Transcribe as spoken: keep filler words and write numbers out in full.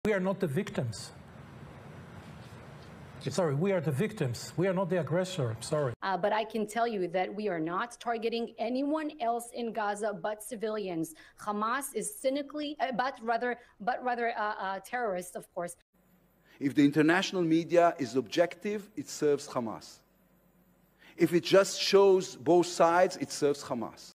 We are not the victims. Sorry, we are the victims. We are not the aggressor. Sorry. Uh, but I can tell you that we are not targeting anyone else in Gaza but civilians. Hamas is cynically, uh, but rather, but rather uh, uh, terrorists, of course. If the international media is objective, it serves Hamas. If it just shows both sides, it serves Hamas.